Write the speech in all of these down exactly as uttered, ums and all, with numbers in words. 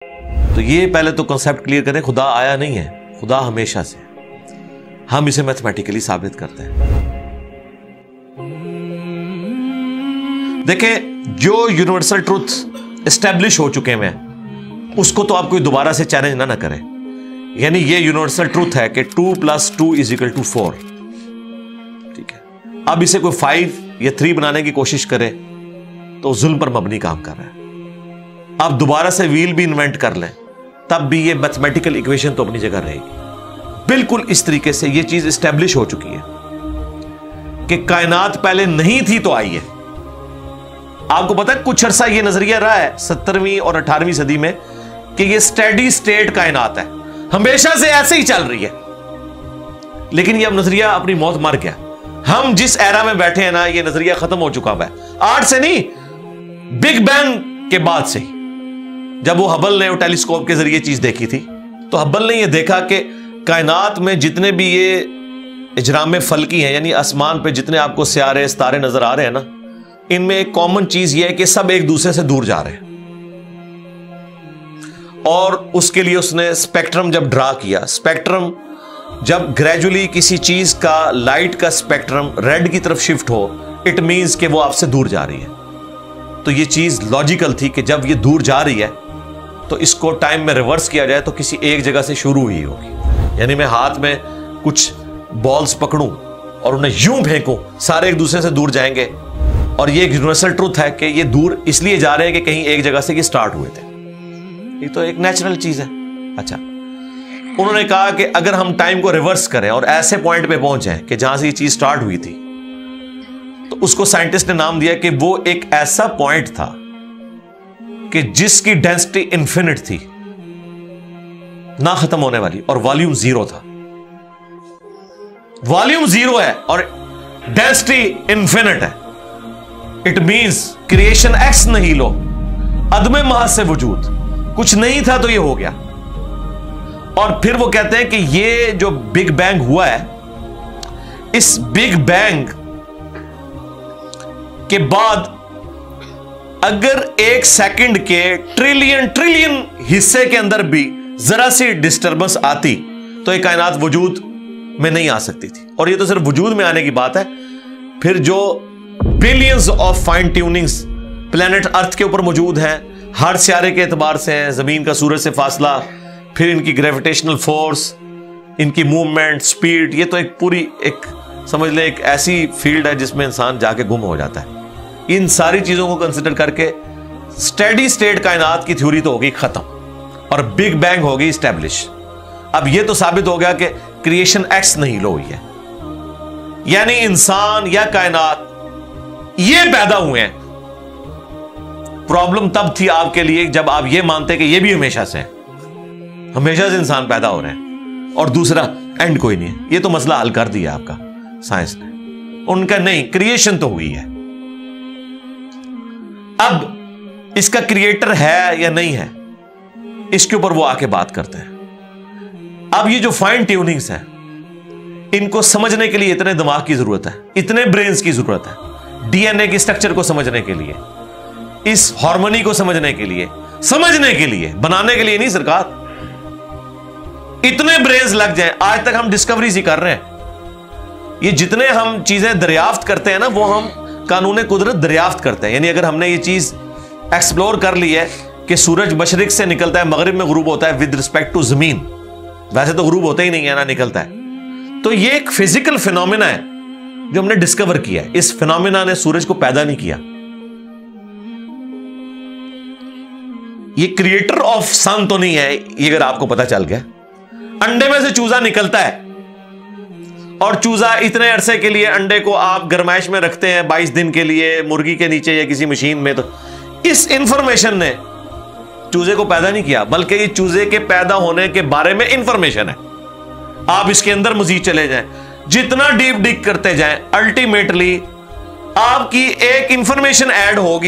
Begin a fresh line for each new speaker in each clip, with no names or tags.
तो ये पहले तो कॉन्सेप्ट क्लियर करें, खुदा आया नहीं है, खुदा हमेशा से। हम इसे मैथमेटिकली साबित करते हैं। देखें, जो यूनिवर्सल ट्रूथ एस्टेब्लिश हो चुके हैं उसको तो आप कोई दोबारा से चैलेंज ना ना करें। यानी ये यूनिवर्सल ट्रूथ है कि two plus two is equal to four, ठीक है। अब इसे कोई फाइव या थ्री बनाने की कोशिश करे तो जुल्म पर मबनी काम कर रहा है। अब दोबारा से व्हील भी इन्वेंट कर लें तब भी ये मैथमेटिकल इक्वेशन तो अपनी जगह रहेगी। बिल्कुल इस तरीके से ये चीज एस्टेब्लिश हो चुकी है कि कायनात पहले नहीं थी तो आई है। आपको पता है कुछ अरसा ये नजरिया रहा है सत्तरवीं और अठारहवीं सदी में कि ये स्टेडी स्टेट कायनात है, हमेशा से ऐसे ही चल रही है। लेकिन ये अब नजरिया अपनी मौत मर गया। हम जिस एरा में बैठे हैं ना, ये नजरिया खत्म हो चुका है। आज से नहीं, बिग बैंग के बाद से ही, जब वो हबल ने वो टेलीस्कोप के जरिए चीज देखी थी, तो हबल ने ये देखा कि कायनात में जितने भी ये इजराम फल्की हैं, यानी आसमान पे जितने आपको सियारे सितारे नजर आ रहे हैं ना, इनमें एक कॉमन चीज ये है कि सब एक दूसरे से दूर जा रहे हैं। और उसके लिए उसने स्पेक्ट्रम जब ड्रा किया, स्पेक्ट्रम जब ग्रेजुअली किसी चीज का, लाइट का स्पेक्ट्रम रेड की तरफ शिफ्ट हो, इट मींस कि वो आपसे दूर जा रही है। तो ये चीज लॉजिकल थी कि जब ये दूर जा रही है तो इसको टाइम में रिवर्स किया जाए तो किसी एक जगह से शुरू हुई होगी। यानी मैं हाथ में कुछ बॉल्स पकड़ूं और उन्हें यूं फेंकूं, सारे एक दूसरे से दूर जाएंगे। और ये एक यूनिवर्सल ट्रूथ है कि ये दूर इसलिए जा रहे हैं कि कहीं एक जगह से ये स्टार्ट हुए थे। ये तो एक नेचुरल चीज है। अच्छा, उन्होंने कहा कि अगर हम टाइम को रिवर्स करें और ऐसे पॉइंट पे पहुंच जाएं कि जहां से ये चीज स्टार्ट हुई थी, तो उसको साइंटिस्ट ने नाम दिया कि वो एक ऐसा पॉइंट था कि जिसकी डेंसिटी इन्फिनिट थी, ना खत्म होने वाली, और वॉल्यूम जीरो था। वॉल्यूम जीरो है और डेंसिटी इन्फिनिट है। इट मींस क्रिएशन एक्स नहीं लो, अदमे महज से वजूद, कुछ नहीं था तो ये हो गया। और फिर वो कहते हैं कि ये जो बिग बैंग हुआ है, इस बिग बैंग के बाद अगर एक सेकंड के ट्रिलियन ट्रिलियन हिस्से के अंदर भी जरा सी डिस्टर्बेंस आती तो ये कायनात वजूद में नहीं आ सकती थी। और ये तो सिर्फ वजूद में आने की बात है, फिर जो billions of fine tunings planet earth के ऊपर मौजूद हैं, हर सियारे के एतबार से हैं, जमीन का सूरज से फासला, फिर इनकी ग्रेविटेशनल फोर्स, इनकी मूवमेंट, स्पीड, ये तो एक पूरी एक समझ ले एक ऐसी फील्ड है जिसमें इंसान जाके गुम हो जाता है। इन सारी चीजों को कंसिडर करके स्टेडी स्टेट कायनात की थ्योरी तो होगी खत्म और बिग बैंग होगी स्टैब्लिश। अब यह तो साबित हो गया कि क्रिएशन एक्स नहीं लो हुई है, यानी इंसान या कायनात ये पैदा हुए हैं। प्रॉब्लम तब थी आपके लिए जब आप ये मानते कि ये भी हमेशा से है, हमेशा से इंसान पैदा हो रहे हैं और दूसरा एंड कोई नहीं है। ये तो मसला हल कर दिया आपका साइंस ने। उनका नहीं, क्रिएशन तो हुई है। अब इसका क्रिएटर है या नहीं है, इसके ऊपर वो आके बात करते हैं। अब ये जो फाइन ट्यूनिंग्स हैं, इनको समझने के लिए इतने दिमाग की जरूरत है, इतने ब्रेन्स की जरूरत है, डीएनए की स्ट्रक्चर को समझने के लिए, इस हार्मोनी को समझने के लिए, समझने के लिए, बनाने के लिए नहीं सरकार। इतने ब्रेन्स लग जाएं। आज तक हम डिस्कवरी ही कर रहे हैं। ये जितने हम चीजें दरियाफ्त करते हैं ना, वो हम कानून कुदरत दरियाफ्त करते हैं। यानी अगर हमने ये चीज एक्सप्लोर कर ली है कि सूरज मशरिक से निकलता है, मगरिब में गुरूब होता है विद रिस्पेक्ट टू जमीन, वैसे तो गुरूब होता ही नहीं है ना, निकलता है। तो ये एक फिजिकल फिनोमिना है जो हमने डिस्कवर किया है। इस फिनोमिना ने सूरज को पैदा नहीं किया। ये क्रिएटर ऑफ सन तो नहीं है, ये अगर आपको पता चल गया। अंडे में से चूजा निकलता है और चूजा इतने अरसे के लिए, अंडे को आप गरमाइश में रखते हैं बाईस दिन के लिए मुर्गी के नीचे या किसी मशीन में, तो इस इंफॉर्मेशन ने चूजे को पैदा नहीं किया, बल्कि ये चूजे के पैदा होने के बारे में इंफॉर्मेशन है। आप इसके अंदर मजीद चले जाएं, जितना डीप डिग करते जाएं, अल्टीमेटली आपकी एक इंफॉर्मेशन ऐड होगी।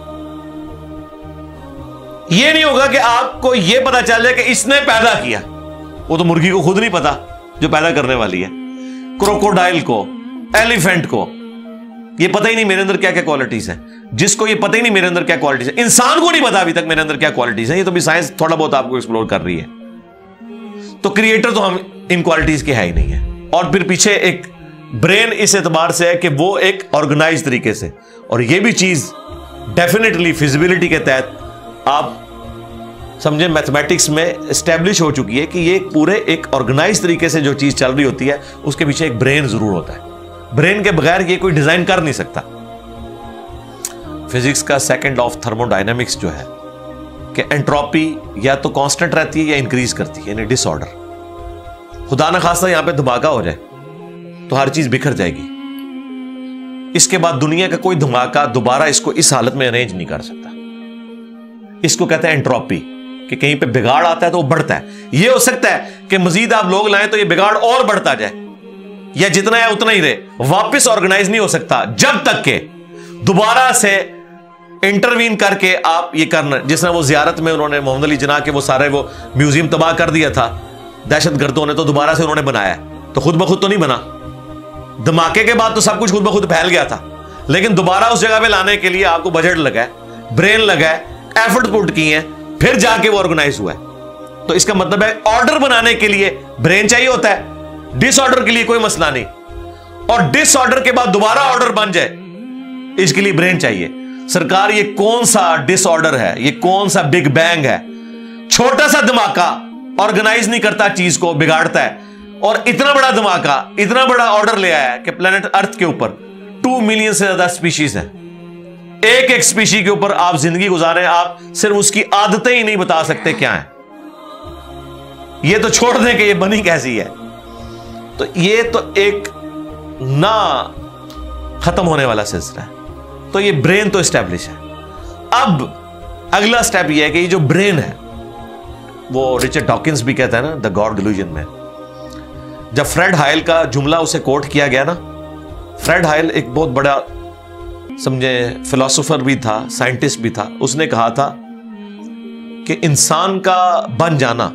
यह नहीं होगा कि आपको यह पता चल जाए कि इसने पैदा किया, वो तो मुर्गी को खुद नहीं पता जो पैदा करने वाली है, क्रोकोडाइल को, एलिफेंट को, ये पता ही नहीं मेरे अंदर क्या क्या क्वालिटीज हैं, जिसको ये पता ही नहीं मेरे अंदर क्या क्वालिटीज है, इंसान को नहीं पता अभी तक मेरे अंदर क्या क्वालिटीज है, ये तो भी साइंस थोड़ा बहुत आपको एक्सप्लोर कर रही है। तो क्रिएटर तो हम इन क्वालिटीज के है ही नहीं है। और फिर पीछे एक ब्रेन इस एतबार से है कि वो एक ऑर्गेनाइज तरीके से, और ये भी चीज डेफिनेटली फिजिबिलिटी के तहत आप समझे मैथमेटिक्स में एस्टेब्लिश हो चुकी है कि ये पूरे एक ऑर्गेनाइज तरीके से जो चीज चल रही होती है उसके पीछे एक ब्रेन जरूर होता है। ब्रेन के बगैर ये कोई डिजाइन कर नहीं सकता। फिजिक्स का सेकंड ऑफ थर्मोडायनेमिक्स जो है कि एंट्रोपी या तो कांस्टेंट रहती है या इंक्रीज करती है, यानी डिसऑर्डर। खुदा ना खास्ता यहां पे धमाका हो जाए तो हर चीज बिखर जाएगी। इसके बाद दुनिया का कोई धमाका दोबारा इसको इस हालत में अरेंज नहीं कर सकता। इसको कहते हैं एंट्रोपी, कि कहीं पे बिगाड़ आता है तो वो बढ़ता है। ये हो सकता है कि मजीद आप लोग लाएं तो ये बिगाड़ और बढ़ता जाए, या जितना है उतना ही रहे, वापस ऑर्गेनाइज नहीं हो सकता जब तक के दोबारा से इंटरवीन करके आप ये करना। जिस तरह वो जियारत में उन्होंने मोहम्मद अली जिन्ना के वो सारे वो म्यूजियम तबाह कर दिया था दहशतगर्दों ने, तो दोबारा से उन्होंने बनाया, तो खुद ब खुद तो नहीं बना। धमाके के बाद तो सब कुछ खुद ब खुद फैल गया था, लेकिन दोबारा उस जगह पे लाने के लिए आपको बजट लगा है, ब्रेन लगा है, एफर्ट पुट किए हैं, फिर जाके वो ऑर्गेनाइज हुआ है। तो इसका मतलब है ऑर्डर बनाने के लिए ब्रेन चाहिए होता है, डिसऑर्डर के लिए कोई मसला नहीं, और डिसऑर्डर के बाद दोबारा ऑर्डर बन जाए इसके लिए ब्रेन चाहिए। सरकार ये कौन सा डिसऑर्डर है, ये कौन सा बिग बैंग है? छोटा सा धमाका ऑर्गेनाइज नहीं करता, चीज को बिगाड़ता है, और इतना बड़ा धमाका, इतना बड़ा ऑर्डर ले आया है कि प्लेनेट अर्थ के ऊपर टू मिलियन से ज्यादा स्पीशीज है। एक एक स्पीशी के ऊपर आप जिंदगी गुजारे, आप सिर्फ उसकी आदतें ही नहीं बता सकते क्या है। ये तो छोड़ दें कि ये बनी कैसी है। तो ये तो एक ना खत्म होने वाला सिलसिला है। तो ये ब्रेन तो एस्टैब्लिश है। अब अगला स्टेप ये है कि ये जो ब्रेन है, वो रिचर्ड डॉकिंस भी कहता है ना द गॉड डिल्यूजन में, जब फ्रेड हायल का जुमला उसे कोट किया गया ना, फ्रेड हायल एक बहुत बड़ा समझे फिलोसोफर भी था, साइंटिस्ट भी था। उसने कहा था कि इंसान का बन जाना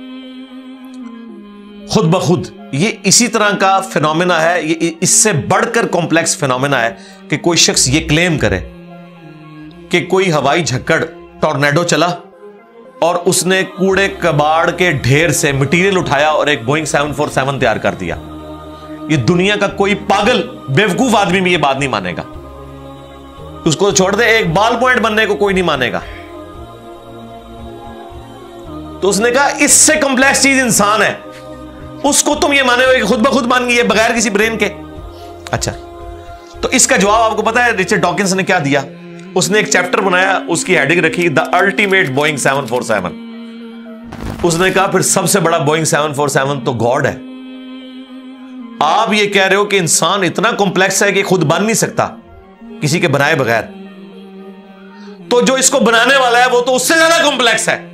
खुद ब खुद ये इसी तरह का फिनोमेना है, ये इससे बढ़कर कॉम्प्लेक्स फिनोमेना है कि कोई शख्स ये क्लेम करे कि कोई हवाई झक्कड़ टॉर्नेडो चला और उसने कूड़े कबाड़ के ढेर से मटेरियल उठाया और एक बोइंग सेवन फोर सेवन तैयार कर दिया। ये दुनिया का कोई पागल बेवकूफ आदमी भी ये बात नहीं मानेगा। उसको छोड़ दे, एक बाल पॉइंट बनने को कोई नहीं मानेगा। तो उसने कहा इससे कॉम्प्लेक्स चीज इंसान है, उसको तुम ये माने हो कि खुद ब खुद बन गई है बगैर किसी ब्रेन के। अच्छा, तो इसका जवाब आपको पता है रिचर्ड डॉकिंस ने क्या दिया? उसने एक चैप्टर बनाया, उसकी हेडिंग रखी the ultimate Boeing seven four seven. उसने कहा फिर सबसे बड़ा बोइंग सेवन फोर सेवन तो गॉड है। आप ये कह रहे हो कि इंसान इतना कॉम्प्लेक्स है कि खुद बन नहीं सकता किसी के बनाए बगैर, तो जो इसको बनाने वाला है वो तो उससे ज्यादा कॉम्प्लेक्स है,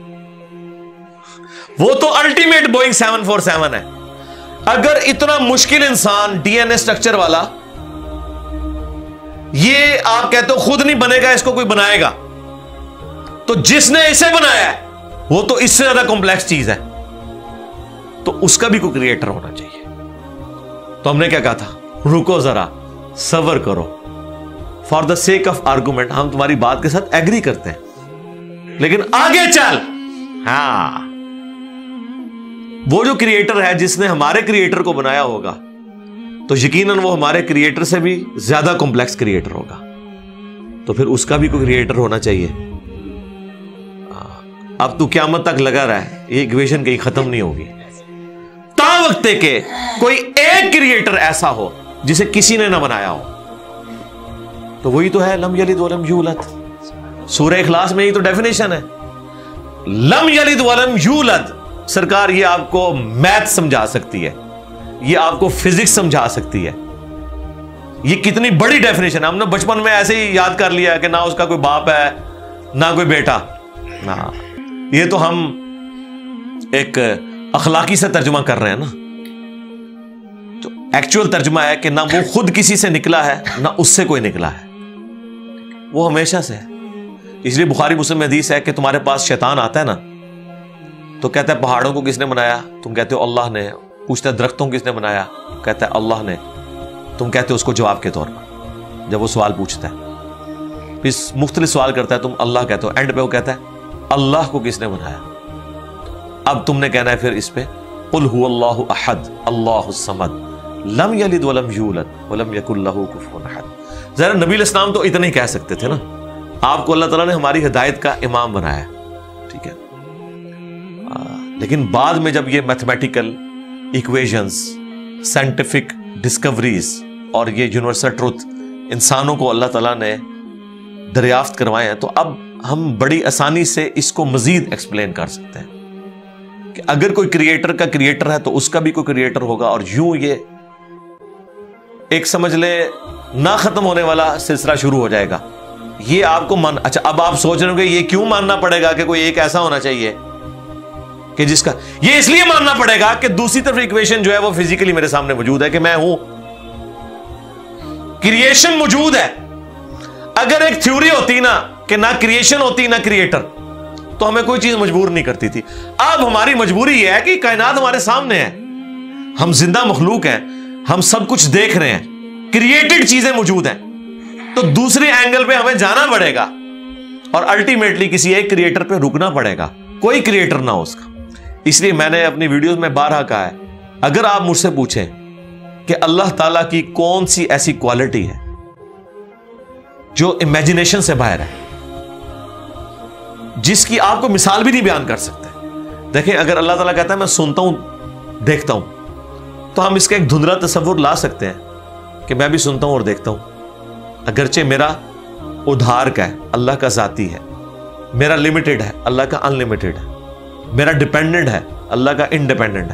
वो तो ultimate Boeing seven four seven है। अगर इतना मुश्किल इंसान डीएनए स्ट्रक्चर वाला, ये आप कहते हो खुद नहीं बनेगा, इसको कोई बनाएगा, तो जिसने इसे बनाया है वो तो इससे ज्यादा कॉम्प्लेक्स चीज है, तो उसका भी कोई क्रिएटर होना चाहिए। तो हमने क्या कहा था, रुको जरा, सब्र करो, for the sake of argument हम तुम्हारी बात के साथ एग्री करते हैं, लेकिन आगे चल। हाँ, वो जो क्रिएटर है जिसने हमारे क्रिएटर को बनाया होगा, तो यकीनन वो हमारे क्रिएटर से भी ज्यादा कॉम्प्लेक्स क्रिएटर होगा, तो फिर उसका भी कोई क्रिएटर होना चाहिए। अब तू क़यामत तक लगा रहा है, ये इक्वेशन कहीं खत्म नहीं होगी। ता वक्त के कोई एक क्रिएटर ऐसा हो जिसे किसी ने ना बनाया हो, तो वही तो है लम यलिद वलम यूलद। सूरह इखलास में ही तो डेफिनेशन है, लम यलिद वलम यूलद। सरकार ये आपको मैथ समझा सकती है, ये आपको फिजिक्स समझा सकती है। ये कितनी बड़ी डेफिनेशन है, हमने बचपन में ऐसे ही याद कर लिया कि ना उसका कोई बाप है ना कोई बेटा। ना, ये तो हम एक अखलाकी से तर्जुमा कर रहे हैं ना, तो एक्चुअल तर्जुमा है कि ना वो खुद किसी से निकला है ना उससे कोई निकला है, वो हमेशा से है। इसलिए बुखारी मुस्लिम में हदीस है कि तुम्हारे पास शैतान आता है ना, तो कहता है पहाड़ों को किसने बनाया? तुम कहते हो अल्लाह ने। पूछता है दरख्तों को किसने बनाया? कहता है अल्लाह ने। तुम कहते हो उसको जवाब के तौर पर जब वो सवाल पूछता है, फिर मुख्तलिफ सवाल करता है, तुम अल्लाह कहते हो, एंड पे वो कहता है अल्लाह को किसने बनाया? अब तुमने कहना है फिर इस पे, कुल हुवल्लाहु अहद अल्लाहुस समद लम यलिद वलम यूलद वलम यकुल लहू कुफुवन अहद। जरा नबी अलैहिस्सलाम तो इतना ही कह सकते थे ना, आपको अल्लाह ताला ने हमारी हिदायत का इमाम बनाया, ठीक है। आ, लेकिन बाद में जब ये मैथमेटिकल इक्वेशंस, साइंटिफिक डिस्कवरीज और ये यूनिवर्सल ट्रूथ इंसानों को अल्लाह ताला ने दरियाफ्त करवाए हैं, तो अब हम बड़ी आसानी से इसको मजीद एक्सप्लेन कर सकते हैं कि अगर कोई क्रिएटर का क्रिएटर है तो उसका भी कोई क्रिएटर होगा, और यूं ये एक समझ ले ना खत्म होने वाला सिलसिला शुरू हो जाएगा। ये आपको मान, अच्छा अब आप सोच रहे होंगे ये क्यों मानना पड़ेगा कि कोई एक ऐसा होना चाहिए कि जिसका, ये इसलिए मानना पड़ेगा कि दूसरी तरफ इक्वेशन जो है वो फिजिकली मेरे सामने मौजूद है कि मैं हूं, क्रिएशन मौजूद है। अगर एक थ्योरी होती ना कि ना क्रिएशन होती ना क्रिएटर, तो हमें कोई चीज मजबूर नहीं करती थी। अब हमारी मजबूरी यह है कि कायनात हमारे सामने है, हम जिंदा मखलूक हैं, हम सब कुछ देख रहे हैं, क्रिएटेड चीजें मौजूद हैं, तो दूसरे एंगल पे हमें जाना पड़ेगा और अल्टीमेटली किसी एक क्रिएटर पे रुकना पड़ेगा, कोई क्रिएटर ना हो उसका। इसलिए मैंने अपनी वीडियोस में बारहा कहा है, अगर आप मुझसे पूछें कि अल्लाह ताला की कौन सी ऐसी क्वालिटी है जो इमेजिनेशन से बाहर है, जिसकी आपको मिसाल भी नहीं बयान कर सकते। देखें, अगर अल्लाह ताला कहता है मैं सुनता हूं, देखता हूं, तो हम इसका एक धुंधला तस्वुर ला सकते हैं कि मैं भी सुनता हूं और देखता हूं। अगरचे मेरा उधार का है, अल्लाह का जाती है, मेरा लिमिटेड है, अल्लाह का अनलिमिटेड है, मेरा डिपेंडेंट है, अल्लाह का इंडिपेंडेंट है।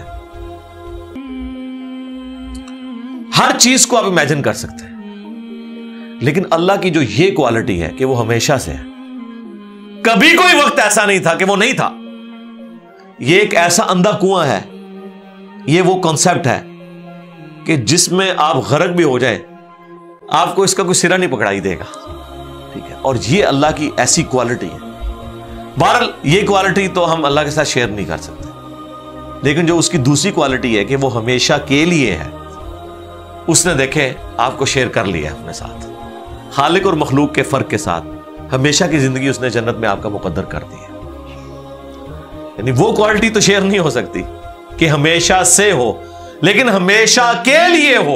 हर चीज को आप इमेजिन कर सकते हैं, लेकिन अल्लाह की जो ये क्वालिटी है कि वो हमेशा से है, कभी कोई वक्त ऐसा नहीं था कि वो नहीं था। ये एक ऐसा अंधा कुआं है, ये वो कॉन्सेप्ट है कि जिसमें आप गर्क भी हो जाए आपको इसका कोई सिरा नहीं पकड़ाई देगा, ठीक है। और ये अल्लाह की ऐसी क्वालिटी है। बहरहाल ये क्वालिटी तो हम अल्लाह के साथ शेयर नहीं कर सकते, लेकिन जो उसकी दूसरी क्वालिटी है कि वो हमेशा के लिए है, उसने देखे आपको शेयर कर लिया अपने साथ, खालिक और मखलूक के फर्क के साथ हमेशा की जिंदगी उसने जन्नत में आपका मुकद्दर कर दी है। यानी वो क्वालिटी तो शेयर नहीं हो सकती कि हमेशा से हो, लेकिन हमेशा के लिए हो,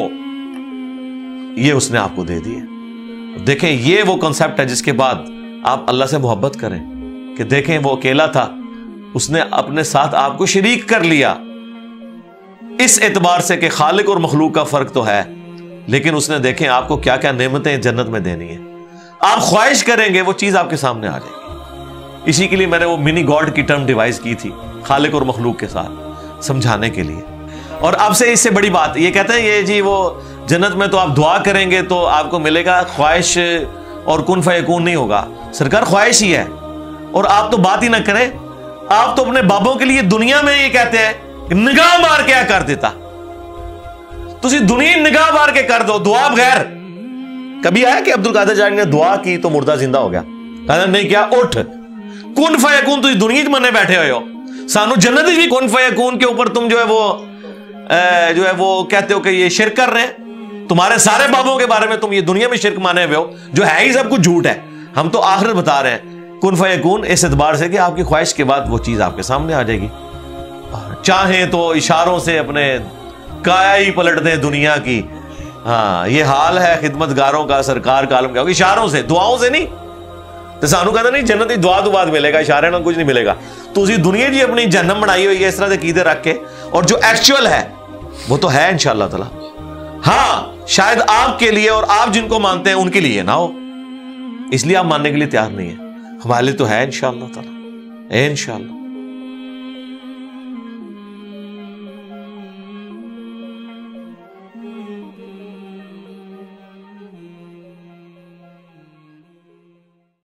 ये उसने आपको दे दी है। देखें, ये वो कॉन्सेप्ट है जिसके बाद आप अल्लाह से मोहब्बत करें कि देखें वो अकेला था, उसने अपने साथ आपको शरीक कर लिया, इस एतबार से कि खालिक और मखलूक का फर्क तो है, लेकिन उसने देखें आपको क्या क्या नेमतें जन्नत में देनी है। आप ख्वाहिश करेंगे वो चीज आपके सामने आ जाएगी। इसी के लिए मैंने वो मिनी गॉड की टर्म डिवाइस की थी खालिक और मखलूक के साथ समझाने के लिए। और अब से इससे बड़ी बात ये कहते हैं, ये जी वो जन्नत में तो आप दुआ करेंगे तो आपको मिलेगा, ख्वाहिश और कुन फयकून नहीं होगा। सरकार ख्वाहिश ही है, और आप तो बात ही ना करें, आप तो अपने बाबों के लिए दुनिया में ये कहते हैं निगाह मार के कर देता, तुसी दुनिया निगाह मार के कर दो दुआ बगैर। कभी आया कि अब्दुल कादिर जानी ने दुआ की तो मुर्दा जिंदा हो गया? कहना नहीं, क्या उठ कुन फयकून तुम दुनिया मने बैठे हुए हो, सानू जन्नत भी कुन फयकून के ऊपर तुम जो है वो ए, जो है वो कहते हो कि ये शिरक कर रहे हैं। तुम्हारे सारे बाबों के बारे में तुम ये दुनिया में शिरक माने हुए हो, जो है ही सब कुछ झूठ है। हम तो आखिरत बता रहे हैं कुन फयकून, इस एतबार से कि आपकी ख्वाहिश के बाद वो चीज आपके सामने आ जाएगी। चाहे तो इशारों से अपने काया ही पलट दें दुनिया की। हाँ, ये हाल है खिदमतगारों का, सरकार का आलम क्या होगा, इशारों से, दुआओं से नहीं। तो सानू कहता नहीं जन्नत दुआ तो बाद मिलेगा, इशारे ना कुछ नहीं मिलेगा। तो उसी दुनिया जी अपनी जन्नत बनाई हुई है इस तरह के कीदे रख के, और जो एक्चुअल है वो तो है इंशाअल्लाह ताला। हाँ, शायद आपके लिए और आप जिनको मानते हैं उनके लिए ना हो, इसलिए आप मानने के लिए तैयार नहीं है। हमारे लिए तो है इंशाअल्लाह ताला, इंशाअल्लाह।